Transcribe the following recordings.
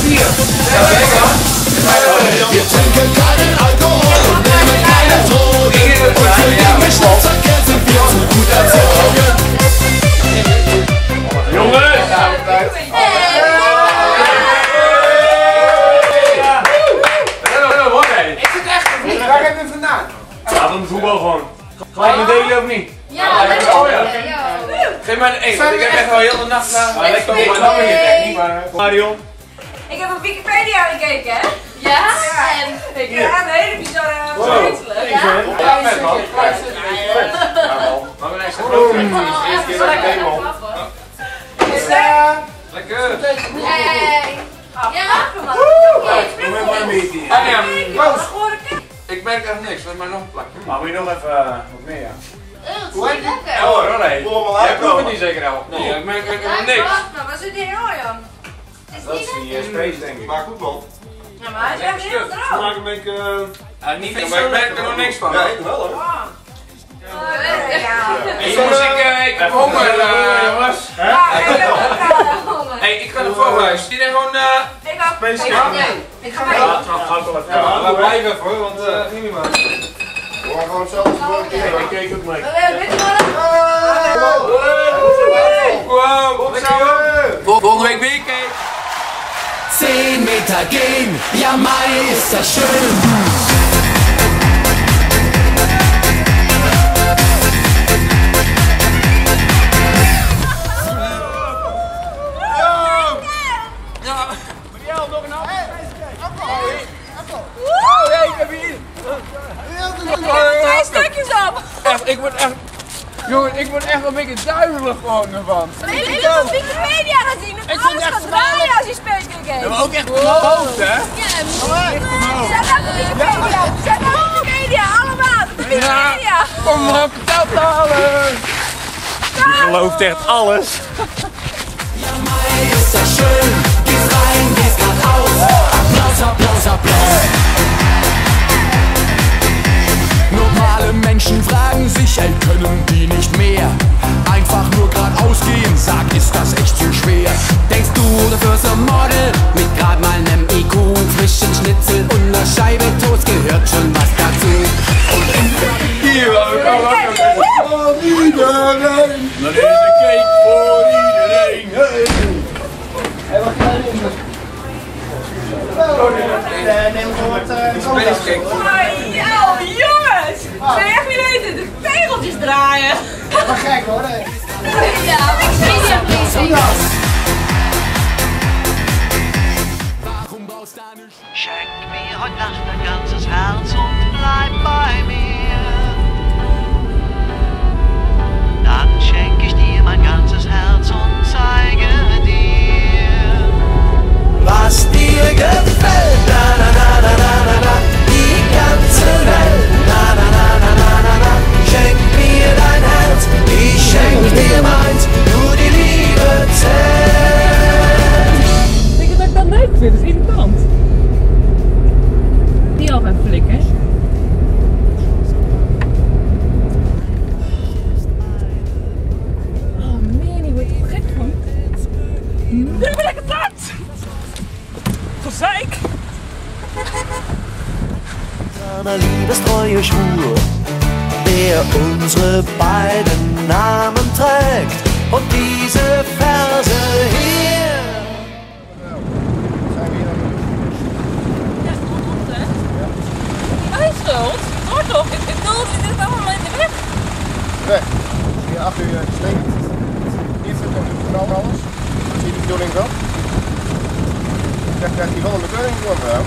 Bier. Ja, lekker. Wir trinken keinen Alkohol und nehmen keine Drogen. Und für den Geschlechtsverkehr sind wir zu gut erzogen. Jongens! Is het echt of niet? Waar heb je hem vandaan? Ja, dan doen we wel gewoon. Gelijk met delen of niet? Ja, lekker. Geef mij een 1, want ik heb echt wel heel de nacht naar. Ik kom maar dan weer niet, maar. Marion. Ik heb op Wikipedia gekeken, hè? Ja? En ik heb een hele bizarre verzinselen. Ja? Ja, vet man. Maar mijn extra groot is de eerste keer dat ik neem man. Lekker. Hey. Ja, man. Doe met mij mee hier. Ik merk echt niks, laat mij nog een plakje. Maar moet je nog even wat meer, ja. Hoe heet het? Ja hoor, nee. Jij proeft het niet zeker al. Nee, ik merk echt niks. Maar waar zit die heel Jan? Dat is die space denk ik. Maar goed man. Ja, maar hij is echt heel droog. Maak een beetje... niet maar ik merk er nog niks van. Ja, ik wel hoor. Hey jongens, ik heb honger jongens. Hey, ik ga naar Vogelhuis. Die denkt gewoon Ik ook. Ik ga mee. Ja, we blijven even hoor, want ging niet maar. We gaan gewoon zelf Ik keek ook mee. Wow, volgende week weer kijken. 10 Meter gehen, ja Mai ist das schön. Twee stukjes op! Echt, ik word echt... Jongen, ik word echt een beetje duizelig gewoon ervan. Ik heb op Wikipedia gezien dat alles gaat draaien als je Space Cake eet. Maar ook echt mijn hoofd, hè? Ja, zet op Wikipedia! Zet op Wikipedia, allemaal! Op Wikipedia! Kom maar op, vertel het alles! Je gelooft echt alles. Ja Mai ist das schön. Gehst rein, gehst grad aus. Applaus, Applaus, Applaus. Normale Menschen fragen sich, ey, können die nicht mehr? Einfach nur geradeaus gehen, sag, ist das echt zu schwer? Denkst du, du wirst ein Model mit grad mal nem IQ, frischen Schnitzel und einer Scheibe Toast, gehört schon was dazu. Und Hier, we gaan wakker. Voor iedereen. Dat is een cake voor iedereen. Hey, wat ga je doen? neem gewoon wat Space cake. Oh, jongens! Zou je echt niet weten, de tegeltjes draaien! Wat gek hoor. Ja, Wikipedia, please! warum brauchst du eine Schenk mir heute Nacht dein ganzes Herz und bleib bei mir. Dann schenk ich dir mein ganzes Herz und zeige dir, was dir gefällt? Na na na na na na na, die ganze Welt. Na na na na na na na, schenk mir dein Herz, ich schenk dir meins, nur die Liebe zählt. Denk je dat ik dat leuk vind? Dat is irritant. Die al gaan flikken. Oh man, die wordt er gek van. Nu ben ik het uit! Gezeik! eine liebestreue Schwur, der unsere beiden Namen trägt. Und diese Verse hier. Ja, goed hè? Mijn schuld? Hoor toch, ik bedoel, dit is allemaal in de weg. Weg. Hier achter je steek. Hier zit een knal alles. Zie je de bedoeling wel? Krijgt hij wel een bekeuring voor hem?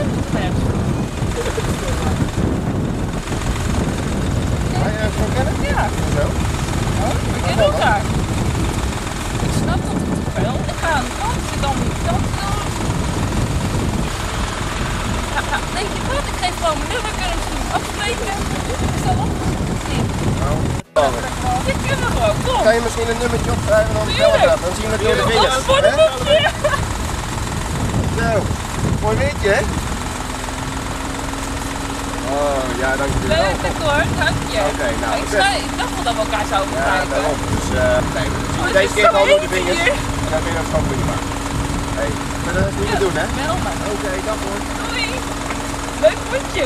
Ga je gewoon kennen? Ja. Zo. We kennen elkaar. Ik snap dat het wel. Ik ga aan de kant, zit dan die kant. Ja, denk je wat? Ik geef gewoon mijn nummer, kunnen we misschien afspreken. Is dat opgeschreven? Dit kunnen we gewoon, kom. Kan je misschien een nummertje opschrijven en dan bellen we? Dan zien we dat je de winnaar. Voor de boekje. Zo, mooi weetje hè? Oh ja, dankjewel. Leuk hoor, dank je. Oké, nou, Ik dacht wel dat we elkaar zouden Ja, begrijpen. daarom. Dus nee, we zien Oh, deze dit is keer zo al door de heet vingers. hier. En dan ben je dat gewoon prima. Hey. Dat moet je doen, hè? Wel maar. Oké, dag hoor. Doei. Leuk voetje.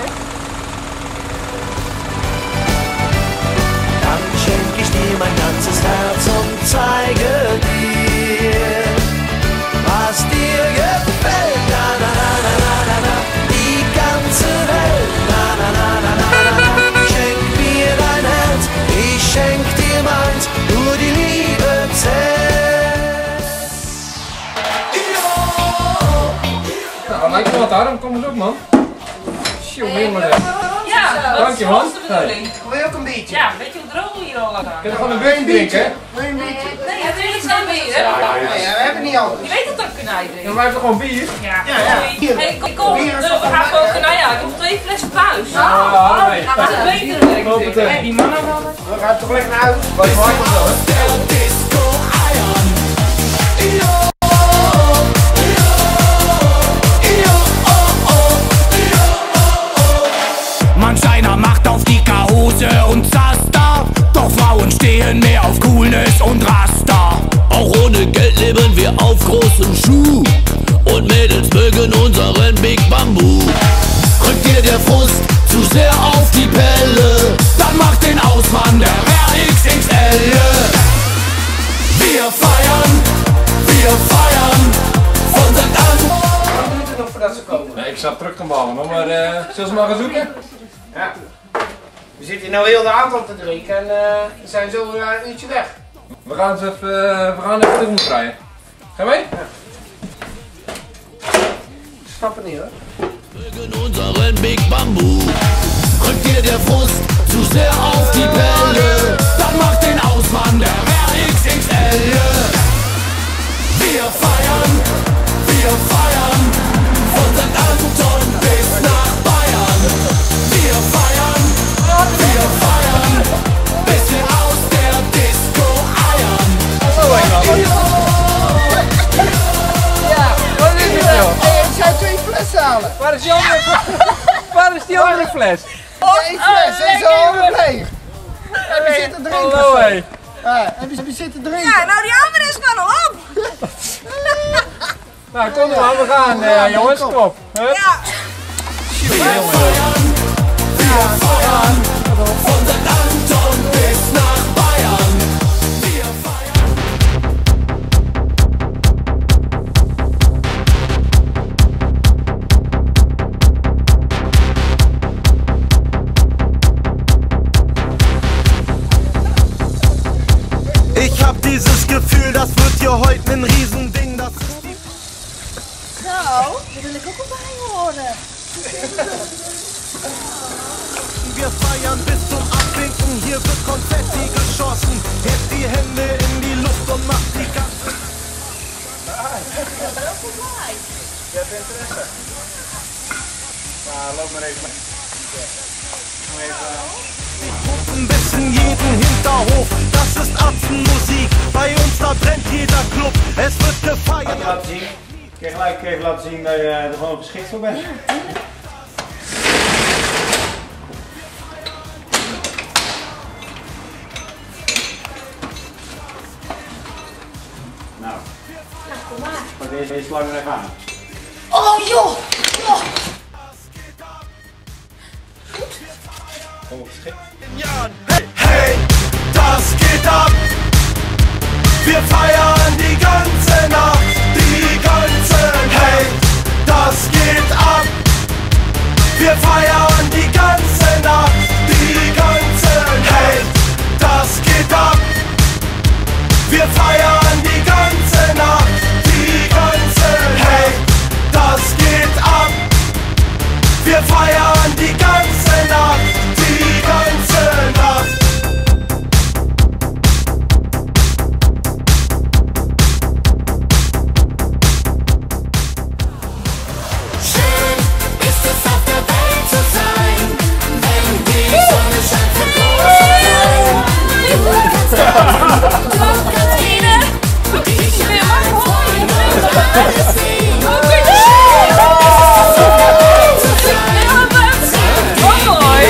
Dann schenk ich dir mein ganzes Herz und zeige dir, was dir gefällt. Na na na na na na na, die ganze Welt. Na na na na na na na. Schenk mir dein Herz, ich schenk dir meins, nur die Liebe zählt. Nou, lijkt me wat daarom, kom eens op man. Jongen. Ja, Dank je, man. de bedoeling. Wil je ook een biertje? Ja, weet je hoe droog hier al aan? Kun je gewoon een biertje drinken? Wil je een biertje? Nee, het is niet zo'n bier, hè? Nee, we hebben niet altijd. Je weet het ook kanij Ja, drinken. maar heeft toch gewoon bier? Ja, Ja. Hey, kom, we gaan gewoon kanij halen. Ik heb 2 flessen thuis. Ja, nee. Dat is het betere werk. Hoppatee. Hey, die mannen wel. We gaan toch lekker naar huis. Wat is Marco zo, hè? Manch einer macht auf die Hose und Zaster, doch Frauen stehen mehr auf Coolness und Raster. Auch ohne Geld leben wir auf großem Schuh und Mädels mögen unseren Big Bamboo. Rückt dir der Frust zu sehr auf die Pelle, Dann macht den Ausmann der RXXL. Wir feiern von St. Anton. Wat duurt het nog voordat ze komen? Nee, ik sta terug te balen, maar zullen ze maar gaan zoeken? Ja. We zitten hier nou heel de avond te drinken en we zijn zo een uurtje weg. We gaan eens even tegemoet rijden. Ga je mee? Stappen niet hoor. mögen unseren Big Bamboo. Rückt dir der Frust zu sehr auf die Pelle, Dann macht den Ausmann der RXXL. Wir feiern von St. Anton bis nach Bayern. Wir feiern bis wir aus der Disco eiern. Ja, wat is het joh? Hey, ik zou 2 flessen halen. Waar is die andere fles? 1 fles, en zo allemaal leeg. Heb je zitten drinken? Hallo hé. Ja, heb je zitten drinken? Ja, nou die andere is maar nog op. Nou, kom maar, we gaan jongens, kom op. Hup. Ja. Von St. Anton bis nach Bayern. Wir feiern. Ich hab dieses Gefühl, das wird hier heute ein Riesending. Das ist die Zo, daar wil ik ook al bij horen. Wir feiern bis zum Abwinken, hier wird Konfetti geschossen. Hebt die Hände in die Luft und macht die ganze... Je hebt interesse. Nou, loop maar even mee. Pumpen bis in jeden Hinterhof, das ist Atzenmusik. Bei uns da brennt jeder Club, es wird gefeiert. Laten zien. Kun je gelijk even laten zien dat je er gewoon geschikt voor bent. Nou, pak deze slang er even aan. Oh joh. Gewoon geschikt. Hey, hey, das geht ab. Wir feiern die ganze Nacht, hey, das geht ab. Wir feiern die ganze Nacht, hey, das geht ab. Wir feiern die ganze Nacht, hey, das geht ab. Wir feiern die ganze Nacht, Schön ist es auf der Welt zu sein, wenn die Sonne scheint für groß und klein. Du kannst reden, ich will mein Freund alles sehen. Schön ist es auf der Welt zu sein, wenn die